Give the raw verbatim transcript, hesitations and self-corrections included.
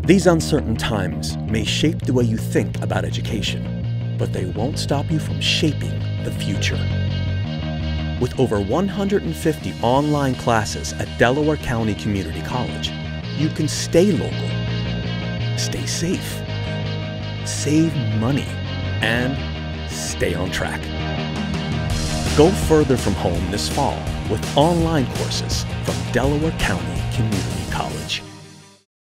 These uncertain times may shape the way you think about education, but they won't stop you from shaping the future. With over one hundred fifty online classes at Delaware County Community College, you can stay local, stay safe, save money, and stay on track. Go further from home this fall with online courses from Delaware County Community College.